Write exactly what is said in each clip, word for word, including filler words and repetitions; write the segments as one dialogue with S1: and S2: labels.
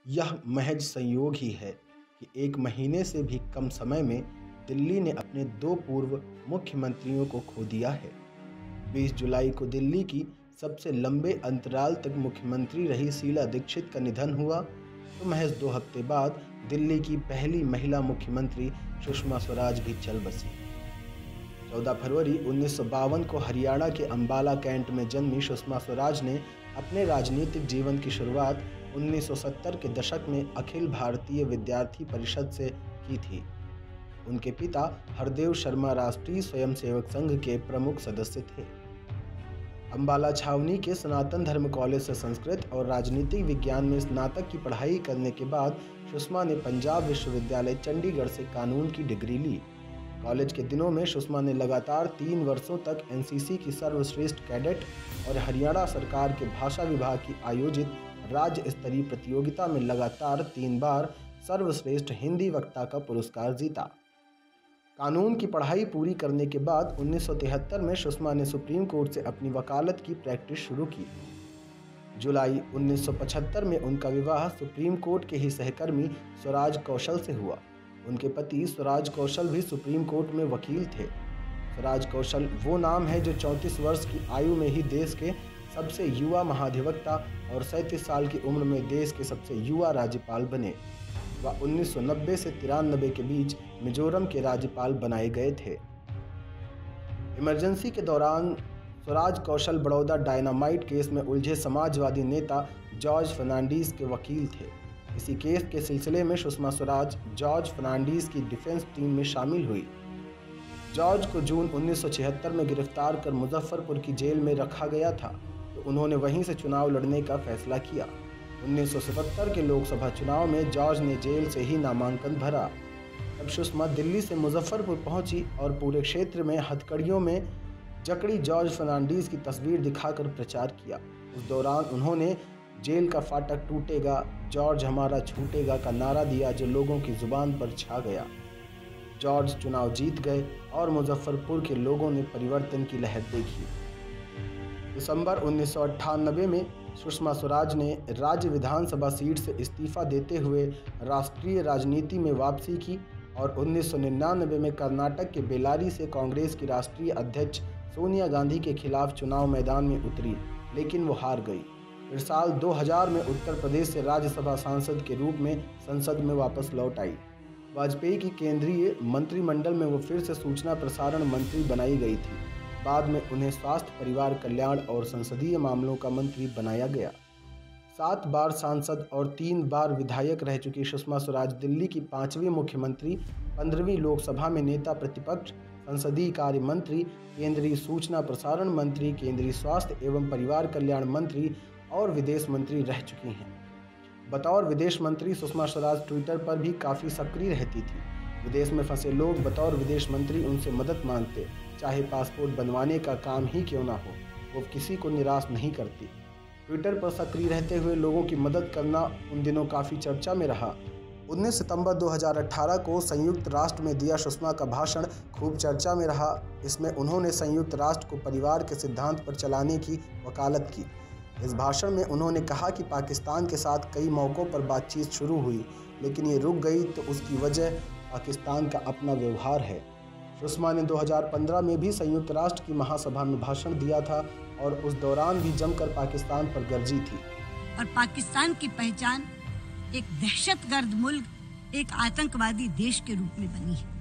S1: यह महज संयोग ही है कि एक महीने से भी कम समय में दिल्ली ने अपने दो पूर्व मुख्यमंत्रियों को खो दिया है। बीस जुलाई को दिल्ली की सबसे लंबे अंतराल तक मुख्यमंत्री रही शीला दीक्षित का निधन हुआ, तो महज दो हफ्ते बाद दिल्ली की पहली महिला मुख्यमंत्री सुषमा स्वराज भी चल बसी। चौदह फरवरी उन्नीस सौ बावन को हरियाणा के अंबाला कैंट में जन्मी सुषमा स्वराज ने अपने राजनीतिक जीवन की शुरुआत उन्नीस सौ सत्तर के दशक में अखिल भारतीय विद्यार्थी परिषद से की थी। उनके पिता हरदेव शर्मा राष्ट्रीय स्वयंसेवक संघ के प्रमुख सदस्य थे। अंबाला छावनी के सनातन धर्म कॉलेज से संस्कृत और राजनीतिक विज्ञान में स्नातक की पढ़ाई करने के बाद सुषमा ने पंजाब विश्वविद्यालय चंडीगढ़ से कानून की डिग्री ली। कॉलेज के दिनों में सुषमा ने लगातार तीन वर्षों तक एनसीसी की सर्वश्रेष्ठ कैडेट और हरियाणा सरकार के भाषा विभाग की आयोजित राज्य स्तरीय प्रतियोगिता में लगातार तीन बार सर्वश्रेष्ठ हिंदी वक्ता का पुरस्कार जीता। कानून की पढ़ाई पूरी करने के बाद उन्नीस सौ तिहत्तर में सुषमा ने सुप्रीम कोर्ट से अपनी वकालत की प्रैक्टिस शुरू की। जुलाई उन्नीस सौ पचहत्तर में उनका विवाह सुप्रीम कोर्ट के ही सहकर्मी स्वराज कौशल से हुआ। उनके पति स्वराज कौशल भी सुप्रीम कोर्ट में वकील थे। स्वराज कौशल वो नाम है जो चौंतीस वर्ष की आयु में ही देश के सबसे युवा महाधिवक्ता और सैंतीस साल की उम्र में देश के सबसे युवा राज्यपाल बने। वह उन्नीस सौ नब्बे से तिरानबे के बीच मिजोरम के राज्यपाल बनाए गए थे। इमरजेंसी के दौरान स्वराज कौशल बड़ौदा डायनामाइट केस में उलझे समाजवादी नेता जॉर्ज फर्नांडीज के वकील थे। इसी केस के सिलसिले में सुषमा स्वराज जॉर्ज फर्नांडीज की डिफेंस टीम में शामिल हुई। जॉर्ज को जून उन्नीस सौ छिहत्तर में गिरफ्तार कर मुजफ्फरपुर की जेल में रखा गया था, तो उन्होंने वहीं से चुनाव लड़ने का फैसला किया। उन्नीस सौ सतहत्तर के लोकसभा चुनाव में जॉर्ज ने जेल से ही नामांकन भरा। तब सुषमा दिल्ली से मुजफ्फरपुर पहुंची और पूरे क्षेत्र में हथकड़ियों में जकड़ी जॉर्ज फर्नांडीज की तस्वीर दिखाकर प्रचार किया। उस दौरान उन्होंने जेल का फाटक टूटेगा, जॉर्ज हमारा छूटेगा का नारा दिया, जो लोगों की जुबान पर छा गया। जॉर्ज चुनाव जीत गए और मुजफ्फरपुर के लोगों ने परिवर्तन की लहर देखी। दिसंबर उन्नीस सौ अट्ठानबे में सुषमा स्वराज ने राज्य विधानसभा सीट से इस्तीफा देते हुए राष्ट्रीय राजनीति में वापसी की और उन्नीस सौ निन्यानवे में कर्नाटक के बेल्लारी से कांग्रेस की राष्ट्रीय अध्यक्ष सोनिया गांधी के खिलाफ चुनाव मैदान में उतरी, लेकिन वो हार गई। फिर साल दो हज़ार में उत्तर प्रदेश से राज्यसभा सांसद के रूप में संसद में वापस लौट आई। वाजपेयी की केंद्रीय मंत्रिमंडल में वो फिर से सूचना प्रसारण मंत्री बनाई गई थी। बाद में उन्हें स्वास्थ्य परिवार कल्याण और संसदीय मामलों का मंत्री बनाया गया। सात बार सांसद और तीन बार विधायक रह चुकी सुषमा स्वराज दिल्ली की पांचवीं मुख्यमंत्री, पंद्रहवीं लोकसभा में नेता प्रतिपक्ष, संसदीय कार्य मंत्री, केंद्रीय सूचना प्रसारण मंत्री, केंद्रीय स्वास्थ्य एवं परिवार कल्याण मंत्री और विदेश मंत्री रह चुकी हैं। बतौर विदेश मंत्री सुषमा स्वराज ट्विटर पर भी काफ़ी सक्रिय रहती थी। विदेश में फंसे लोग बतौर विदेश मंत्री उनसे मदद मांगते, चाहे पासपोर्ट बनवाने का काम ही क्यों ना हो। वो किसी को निराश नहीं करती। ट्विटर पर सक्रिय रहते हुए लोगों की मदद करना उन दिनों काफ़ी चर्चा में रहा। उन्नीस सितंबर दो हज़ार अठारह को संयुक्त राष्ट्र में दिया सुषमा का भाषण खूब चर्चा में रहा। इसमें उन्होंने संयुक्त राष्ट्र को परिवार के सिद्धांत पर चलाने की वकालत की। इस भाषण में उन्होंने कहा कि पाकिस्तान के साथ कई मौक़ों पर बातचीत शुरू हुई, लेकिन ये रुक गई, तो उसकी वजह पाकिस्तान का अपना व्यवहार है। सुषमा ने दो हज़ार पंद्रह में भी संयुक्त राष्ट्र की महासभा में भाषण दिया था और उस दौरान भी जमकर पाकिस्तान पर गरजी थी।
S2: और पाकिस्तान की पहचान एक दहशतगर्द मुल्क, एक आतंकवादी देश के रूप में बनी है।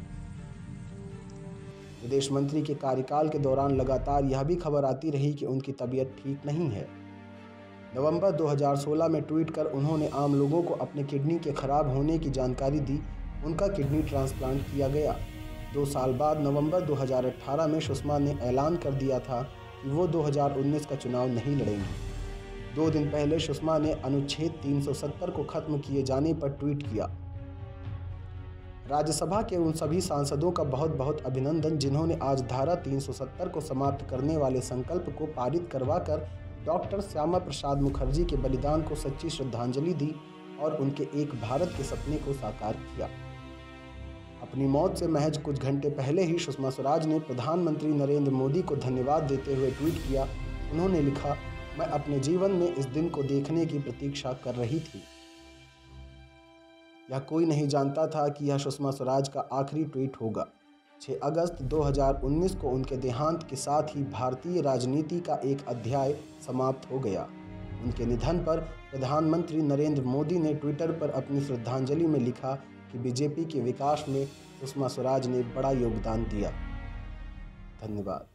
S1: विदेश मंत्री के कार्यकाल के दौरान लगातार यह भी खबर आती रही कि उनकी तबीयत ठीक नहीं है। नवंबर दो हज़ार सोलह में ट्वीट कर उन्होंने आम लोगों को अपने किडनी के खराब होने की जानकारी दी। उनका किडनी ट्रांसप्लांट किया गया। दो साल बाद नवंबर दो हज़ार अठारह में सुषमा ने ऐलान कर दिया था कि वो दो हज़ार उन्नीस का चुनाव नहीं लड़ेंगी। दो दिन पहले सुषमा ने अनुच्छेद तीन सौ सत्तर को खत्म किए जाने पर ट्वीट किया। राज्यसभा के उन सभी सांसदों का बहुत बहुत अभिनंदन जिन्होंने आज धारा तीन सौ सत्तर को समाप्त करने वाले संकल्प को पारित करवाकर डॉक्टर श्यामा प्रसाद मुखर्जी के बलिदान को सच्ची श्रद्धांजलि दी और उनके एक भारत के सपने को साकार किया। अपनी मौत से महज कुछ घंटे पहले ही सुषमा स्वराज ने प्रधानमंत्री नरेंद्र मोदी को धन्यवाद देते हुए ट्वीट किया। उन्होंने लिखा, मैं अपने जीवन में इस दिन को देखने की प्रतीक्षा कर रही थी। यह कोई नहीं जानता था कि यह सुषमा स्वराज का आखिरी ट्वीट होगा। छह अगस्त दो हज़ार उन्नीस को उनके देहांत के साथ ही भारतीय राजनीति का एक अध्याय समाप्त हो गया। उनके निधन पर प्रधानमंत्री नरेंद्र मोदी ने ट्विटर पर अपनी श्रद्धांजलि में लिखा कि बीजेपी के विकास में सुषमा स्वराज ने बड़ा योगदान दिया। धन्यवाद।